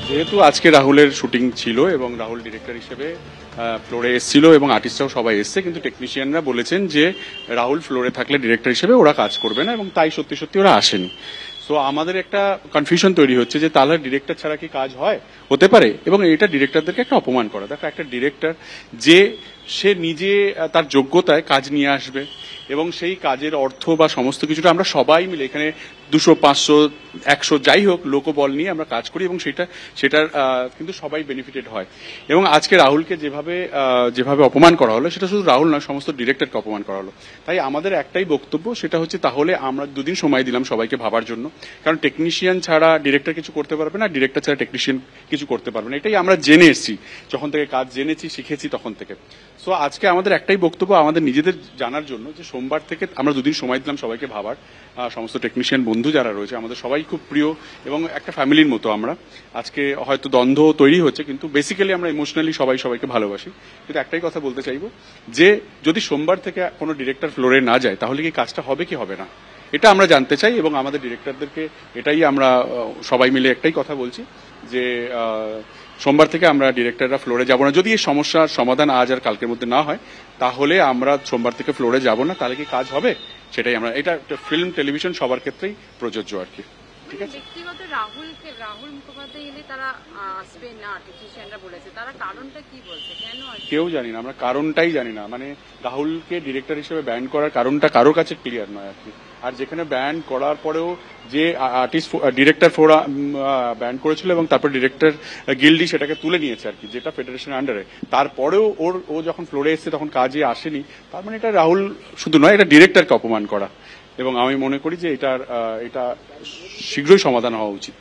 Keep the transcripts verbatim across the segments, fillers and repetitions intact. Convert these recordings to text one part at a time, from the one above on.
যেহেতু আজকে রাহুলের শুটিং ছিল এবং রাহুল ডিরেক্টর হিসেবে ফ্লোরে এসেছিল এবং আর্টিস্টরাও সবাই এসছে, কিন্তু টেকনিশিয়ানরা বলেছেন যে রাহুল ফ্লোরে থাকলে ডিরেক্টর হিসেবে ওরা কাজ করবে না, এবং তাই সত্যি সত্যি ওরা আসেনি। সো আমাদের একটা কনফিউশন তৈরি হচ্ছে যে তাহলে ডিরেক্টর ছাড়া কি কাজ হয়, হতে পারে, এবং এটা ডিরেক্টরদেরকে একটা অপমান করা। দেখো, একটা ডিরেক্টর যে সে নিজে তার যোগ্যতায় কাজ নিয়ে আসবে এবং সেই কাজের অর্থ বা সমস্ত কিছুটা আমরা সবাই মিলে এখানে দুশো পাঁচশো একশো যাই হোক লোকবল নিয়ে আমরা কাজ করি এবং সেটা সেটার কিন্তু সবাই বেনিফিটেড হয়। এবং আজকে রাহুলকে যেভাবে যেভাবে অপমান করা হলো, সেটা শুধু রাহুল নয়, সমস্ত ডিরেক্টরকে অপমান করা হলো। তাই আমাদের একটাই বক্তব্য, সেটা হচ্ছে তাহলে আমরা দুদিন সময় দিলাম সবাইকে ভাবার জন্য, কারণ টেকনিশিয়ান ছাড়া ডিরেক্টর কিছু করতে পারবে না, ডিরেক্টর ছাড়া টেকনিশিয়ান কিছু করতে পারবে না। এটাই আমরা জেনে এসেছি, যখন থেকে কাজ জেনেছি শিখেছি তখন থেকে। সো আজকে আমাদের একটাই বক্তব্য আমাদের নিজেদের জানার জন্য, যে সোমবার থেকে আমরা দুদিন সময় দিলাম সবাইকে ভাবার। সমস্ত টেকনিশিয়ান বন্ধু যারা রয়েছে আমাদের সবাই খুব প্রিয় এবং একটা ফ্যামিলির মতো। আমরা আজকে হয়তো দ্বন্দ্ব তৈরি হচ্ছে, কিন্তু বেসিক্যালি আমরা ইমোশনালি সবাই সবাইকে ভালোবাসি। কিন্তু একটাই কথা বলতে চাইবো, যে যদি সোমবার থেকে কোনো ডিরেক্টর ফ্লোরে না যায় তাহলে কি কাজটা হবে কি হবে না, এটা আমরা জানতে চাই। এবং আমাদের ডিরেক্টরদেরকে এটাই আমরা সবাই মিলে একটাই কথা বলছি, যে সোমবার থেকে আমরা ডিরেক্টররা ফ্লোরে যাব না। যদি এই সমস্যার সমাধান আজ আর কালকের মধ্যে না হয়, তাহলে আমরা সোমবার থেকে ফ্লোরে যাব না। তাহলে কি কাজ হবে, সেটাই আমরা, এটা ফিল্ম টেলিভিশন সবার ক্ষেত্রেই প্রযোজ্য আর কি। ঠিক আছে, ব্যক্তিগত রাহুলকে রাহুল মুখোপাধ্যায় এলে তারা আসবে না, টেকনিশিয়ানরা বলেছে, তারা কারণটা কি বলছে, কেন কেউ জানি না, আমরা কারণটাই জানি না। মানে রাহুলকে ডিরেক্টর হিসেবে ব্যান করার কারণটা কারোর কাছে ক্লিয়ার নয় আর কি। আর যেখানে ব্যান করার পরেও যে আর্টিস্ট ডিরেক্টর ফোরা ব্যান করেছিল এবং তারপর ডিরেক্টর গিল্ডি সেটাকে তুলে নিয়েছে আর কি, যেটা ফেডারেশনের আন্ডারে, তারপরেও ওর ও যখন ফ্লোরে এসছে তখন কাজে আসেনি। তার মানে এটা রাহুল শুধু নয়, এটা ডিরেক্টরকে অপমান করা। এবং আমি মনে করি যে এটার এটা শীঘ্রই সমাধান হওয়া উচিত।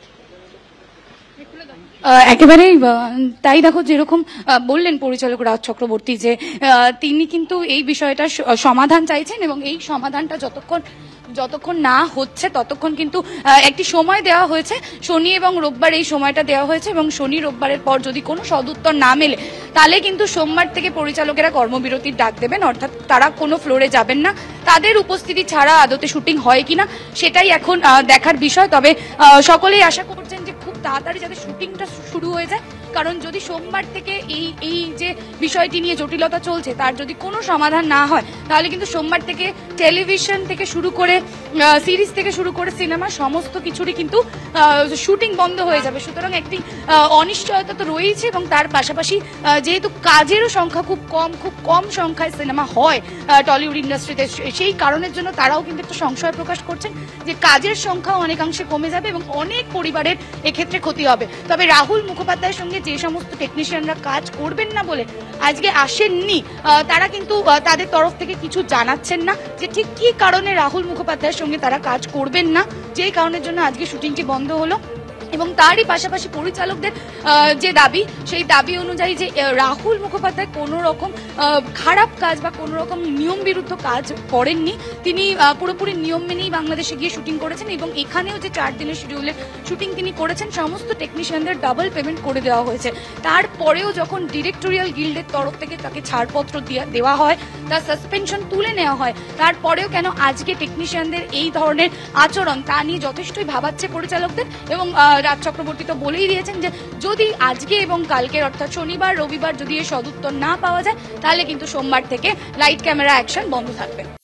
একেবারেই তাই। দেখো, যেরকম বললেন পরিচালক রাজ চক্রবর্তী, যে তিনি কিন্তু এই বিষয়টা সমাধান চাইছেন এবং এই সমাধানটা যতক্ষণ যতক্ষণ না হচ্ছে ততক্ষণ কিন্তু একটি সময় দেওয়া হয়েছে, শনি এবং রোববার এই সময়টা দেওয়া হয়েছে, এবং শনি রোববারের পর যদি কোনো সদুত্তর না মেলে তাহলে কিন্তু সোমবার থেকে পরিচালকেরা কর্মবিরতির ডাক দেবেন, অর্থাৎ তারা কোনো ফ্লোরে যাবেন না। তাদের উপস্থিতি ছাড়া আদতে শুটিং হয় কিনা সেটাই এখন দেখার বিষয়। তবে সকলেই আশা করছেন যে খুব তাড়াতাড়ি যাতে শুটিংটা শুরু হয়ে যায়, কারণ যদি সোমবার থেকে এই এই যে বিষয়টি নিয়ে জটিলতা চলছে তার যদি কোনো সমাধান না হয়, তাহলে কিন্তু সোমবার থেকে টেলিভিশন থেকে শুরু করে সিরিজ থেকে শুরু করে সিনেমা সমস্ত কিছুরই কিন্তু শুটিং বন্ধ হয়ে যাবে। সুতরাং একটি অনিশ্চয়তা তো রয়েছে, এবং তার পাশাপাশি যেহেতু কাজেরও সংখ্যা খুব কম, খুব কম সংখ্যায় সিনেমা হয় টলিউড ইন্ডাস্ট্রিতে, সেই কারণের জন্য তারাও কিন্তু একটা সংশয় প্রকাশ করছেন যে কাজের সংখ্যা অনেকাংশে কমে যাবে এবং অনেক পরিবারের এক্ষেত্রে ক্ষতি হবে। তবে রাহুল মুখোপাধ্যায়ের সঙ্গে যে সমস্ত টেকনিশিয়ানরা কাজ করবেন না বলে আজকে আসেননি, তারা কিন্তু তাদের তরফ থেকে কিছু জানাচ্ছেন না যে ঠিক কি কারণে রাহুল মুখোপাধ্যায়ের সঙ্গে তারা কাজ করবেন না, যেই কারণের জন্য আজকে শুটিংটি বন্ধ হলো। এবং তারই পাশাপাশি পরিচালকদের যে দাবি, সেই দাবি অনুযায়ী যে রাহুল মুখোপাধ্যায় কোনো রকম খারাপ কাজ বা কোনো রকম নিয়ম বিরুদ্ধ কাজ করেননি, তিনি পুরোপুরি নিয়ম মেনেই বাংলাদেশে গিয়ে শুটিং করেছেন এবং এখানেও যে চার দিনের শিডিউলের শুটিং তিনি করেছেন সমস্ত টেকনিশিয়ানদের ডাবল পেমেন্ট করে দেওয়া হয়েছে। তারপরেও যখন ডিরেক্টোরিয়াল গিল্ডের তরফ থেকে তাকে ছাড়পত্র দেওয়া হয়, তার সাসপেনশন তুলে নেওয়া হয়, তারপরেও কেন আজকে টেকনিশিয়ানদের এই ধরনের আচরণ, তা নিয়ে যথেষ্টই ভাবাচ্ছে পরিচালকদের। এবং রাজ চক্রবর্তী তো বলেই দিয়েছেন যে যদি আজকে এবং কালকের অর্থাৎ শনিবার রবিবার যদি এর সদুত্তর না পাওয়া যায়, তাহলে কিন্তু সোমবার থেকে লাইট ক্যামেরা অ্যাকশন বন্ধ থাকবে।